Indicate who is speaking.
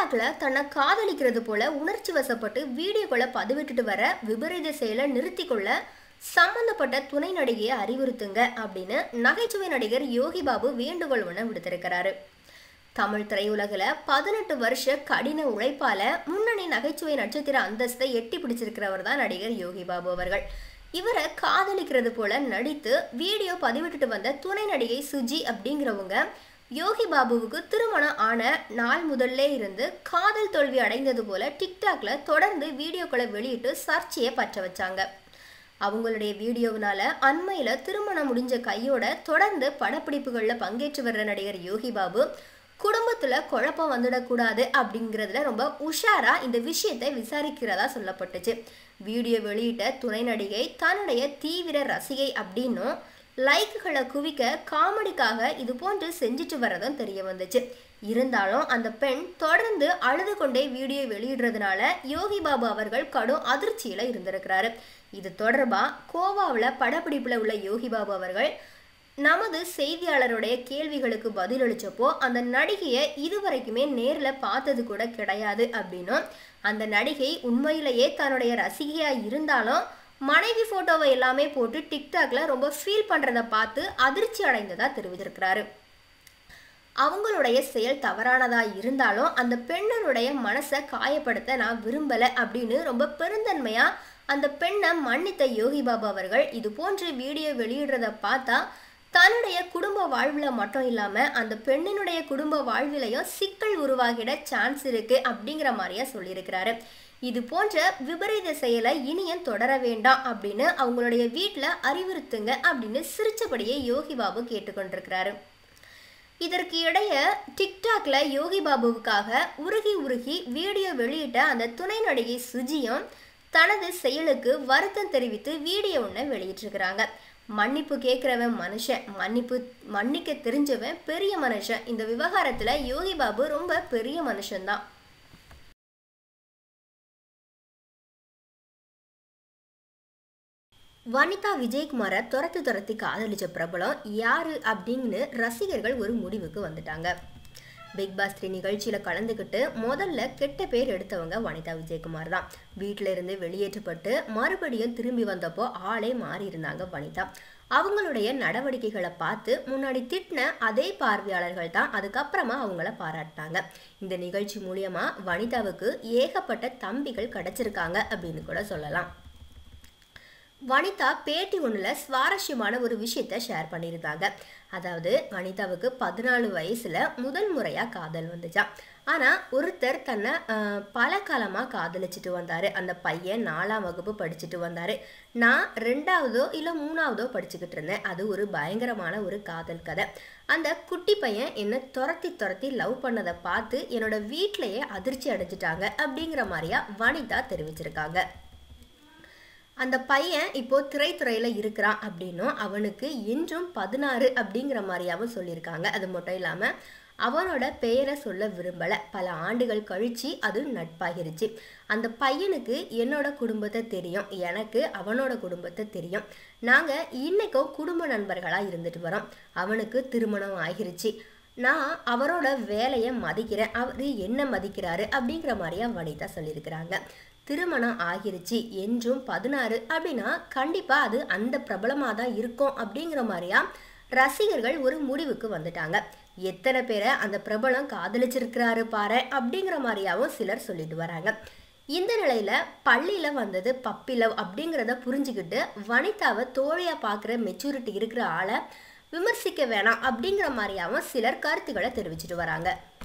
Speaker 1: டிக்டாக்ல தன்னை காதலிக்கிறது போல உணர்ச்சி வசப்பட்டு வீடியோக்களை பதிவிட்டுட்டு வர விபரீத செயலை நிறுத்திக்கொள்ள சம்பந்தப்பட்ட துணை நடிகையை அறிவுறுத்துங்க அப்படின்னு நகைச்சுவை நடிகர் யோகி பாபு வேண்டுகோள் ஒன்று விடுத்திருக்கிறாரு. தமிழ் திரையுலகில் 18 வருஷ கடின உழைப்பால முன்னணி நகைச்சுவை நட்சத்திர அந்தஸ்தை எட்டி பிடிச்சிருக்கிறவர் தான் நடிகர் யோகி பாபு அவர்கள். இவரை காதலிக்கிறது போல நடித்து வீடியோ பதிவிட்டுட்டு வந்த துணை நடிகை சுஜி அப்படிங்கிறவங்க யோகி பாபுவுக்கு திருமணம் ஆன நாள் முதல்ல இருந்து காதல் தோல்வி அடைந்தது போல டிக்டாக்ல தொடர்ந்து வீடியோக்களை வெளியிட்டு சர்ச்சையை பற்ற வச்சாங்க. அவங்களுடைய வீடியோவினால அண்மையில திருமணம் முடிஞ்ச கையோட தொடர்ந்து படப்பிடிப்புகளில் பங்கேற்று வர்ற நடிகர் யோகி பாபு குடும்பத்துல குழப்பம் வந்துடக்கூடாது அப்படிங்கிறதுல ரொம்ப உஷாரா இந்த விஷயத்தை விசாரிக்கிறதா சொல்லப்பட்டுச்சு. வீடியோ வெளியிட்ட துணை நடிகை தன்னுடைய தீவிர ரசிகை அப்படின்னும் லைக்குகளை குவிக்க காமெடிக்காக இது போன்று செஞ்சுட்டு வர்றதும் தெரிய வந்துச்சு. இருந்தாலும் அந்த பெண் தொடர்ந்து அழுது கொண்டே வீடியோ வெளியிடுறதுனால யோகி பாபு அவர்கள் கடும் அதிர்ச்சியில இருந்திருக்கிறாரு. இது தொடர்பா கோவாவில் படப்பிடிப்புல உள்ள யோகி பாபு அவர்கள் நமது செய்தியாளருடைய கேள்விகளுக்கு பதிலளிச்சப்போ அந்த நடிகையை இதுவரைக்குமே நேரில் பார்த்தது கூட கிடையாது அப்படின்னும், அந்த நடிகை உண்மையிலேயே தன்னுடைய ரசிகையா இருந்தாலும் மனைவி போட்டோவை எல்லாமே போட்டு டிக்டாக்ல ரொம்ப ஃபீல் பண்றதை பார்த்து அதிர்ச்சி அடைந்ததா தெரிவித்திருக்கிறாரு. அவங்களுடைய செயல் தவறானதா இருந்தாலும் அந்த பெண்ணனுடைய மனசை காயப்படுத்த நான் விரும்பல அப்படின்னு ரொம்ப பெருந்தன்மையா அந்த பெண்ணை மன்னித்த யோகி பாபு அவர்கள் இது போன்று வீடியோ வெளியிடுறத பார்த்தா தன்னுடைய குடும்ப வாழ்வில் மட்டும் இல்லாமல் அந்த பெண்ணினுடைய குடும்ப வாழ்விலையும் சிக்கல் உருவாகிட சான்ஸ் இருக்கு அப்படிங்கிற மாதிரியா சொல்லியிருக்கிறாரு. இது போன்ற விபரீத செயலை இனியும் தொடர வேண்டாம் அப்படின்னு அவங்களுடைய வீட்டில் அறிவுறுத்துங்க அப்படின்னு சிரிச்சபடியே யோகி பாபு கேட்டுக்கொண்டிருக்கிறாரு. இதற்கு இடையே டிக்டாக்ல யோகி பாபுவுக்காக உருகி வீடியோ வெளியிட்ட அந்த துணை நடிகை சுஜியும் தனது செயலுக்கு வருத்தம் தெரிவித்து வீடியோ ஒன்று வெளியிட்டிருக்கிறாங்க. மன்னிப்பு கேட்குறவன் மனுஷன், மன்னிக்க தெரிஞ்சவன் பெரிய மனுஷன். இந்த விவகாரத்தில் யோகி பாபு ரொம்ப பெரிய மனுஷன்தான். வனிதா விஜயகுமாரை துரத்தி காதலிச்ச பிரபலம் யாரு அப்படின்னு ரசிகர்கள் ஒரு முடிவுக்கு வந்துட்டாங்க. பிக் பாஸ் 3 நிகழ்ச்சியில் கலந்துக்கிட்டு முதல்ல கெட்ட பேர் எடுத்தவங்க வனிதா விஜயகுமார் தான். வீட்டில இருந்து வெளியேற்றப்பட்டு மறுபடியும் திரும்பி வந்தப்போ ஆளே மாறி இருந்தாங்க வனிதா. அவங்களுடைய நடவடிக்கைகளை பார்த்து முன்னாடி திட்டின அதே பார்வையாளர்கள் தான் அதுக்கப்புறமா அவங்கள பாராட்டினாங்க. இந்த நிகழ்ச்சி மூலியமா வனிதாவுக்கு ஏகப்பட்ட தம்பிகள் கிடைச்சிருக்காங்க அப்படின்னு கூட சொல்லலாம். வனிதா பேட்டி ஒன்றில் சுவாரஸ்யமான ஒரு விஷயத்த ஷேர் பண்ணியிருந்தாங்க. அதாவது வனிதாவுக்கு 14 வயசுல முதல் முறையாக காதல் வந்துச்சான். ஆனால் ஒருத்தர் தன்னை பல காலமாக காதலிச்சுட்டு வந்தார். அந்த பையன் 4ஆம் வகுப்பு படிச்சுட்டு வந்தார். நான் 2ஆவதோ இல்லை 3ஆவதோ படிச்சுக்கிட்டு இருந்தேன். அது ஒரு பயங்கரமான ஒரு காதல் கதை. அந்த குட்டி பையன் என்னை துரத்தி லவ் பண்ணதை பார்த்து என்னோட வீட்டிலையே அதிர்ச்சி அடைஞ்சிட்டாங்க அப்படிங்கிற மாதிரியா வனிதா தெரிவிச்சிருக்காங்க. அந்த பையன் இப்போ திரைத்துறையில் இருக்கிறான் அப்படின்னும் அவனுக்கு இன்றும் 16 அப்படிங்கிற மாதிரியாவும் சொல்லியிருக்காங்க. அது மட்டும் இல்லாமல் அவனோட பெயரை சொல்ல விரும்பலை. பல ஆண்டுகள் கழித்து அது நட்பாகிருச்சு. அந்த பையனுக்கு என்னோட குடும்பத்தை தெரியும், எனக்கு அவனோட குடும்பத்தை தெரியும். நாங்கள் இன்றைக்கும் குடும்ப நண்பர்களாக இருந்துட்டு வரோம். அவனுக்கு திருமணம் ஆகிருச்சு. நான் அவரோட வேலையை மதிக்கிறேன், அவர் என்ன மதிக்கிறாரு அப்படிங்கிற மாதிரியா வனிதா சொல்லியிருக்கிறாங்க. திருமணம் ஆகிருச்சு என்றும் 16 அப்படின்னா கண்டிப்பாக அது அந்த பிரபலமாக தான் இருக்கும் அப்படிங்கிற மாதிரியா ரசிகர்கள் ஒரு முடிவுக்கு வந்துட்டாங்க. எத்தனை பேரை அந்த பிரபலம் காதலிச்சிருக்கிறாரு பாரு அப்படிங்கிற மாதிரியாவும் சிலர் சொல்லிட்டு வராங்க. இந்த நிலையில பள்ளியில் வந்தது பப்பி லவ் அப்படிங்கிறத புரிஞ்சுக்கிட்டு வனிதாவை தோழியாக பார்க்குற மெச்சூரிட்டி இருக்கிற ஆளை விமர்சிக்க வேணாம் அப்படிங்கிற மாதிரியாவும் சிலர் கருத்துக்களை தெரிவிச்சிட்டு வராங்க.